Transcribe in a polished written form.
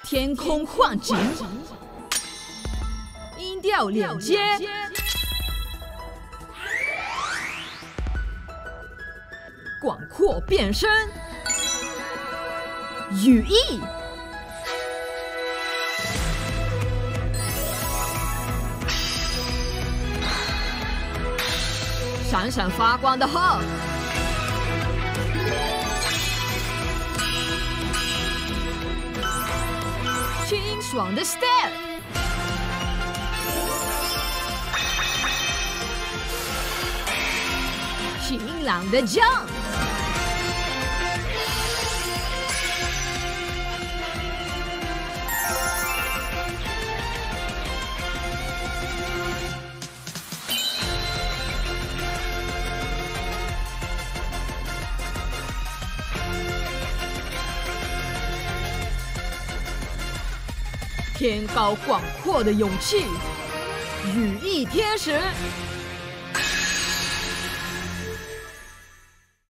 天空幻景，音调连接，广阔变身，羽翼，闪闪发光的 Hug。 清爽的 Step， 晴朗的 Jump， 天高广阔的勇气，羽翼天使。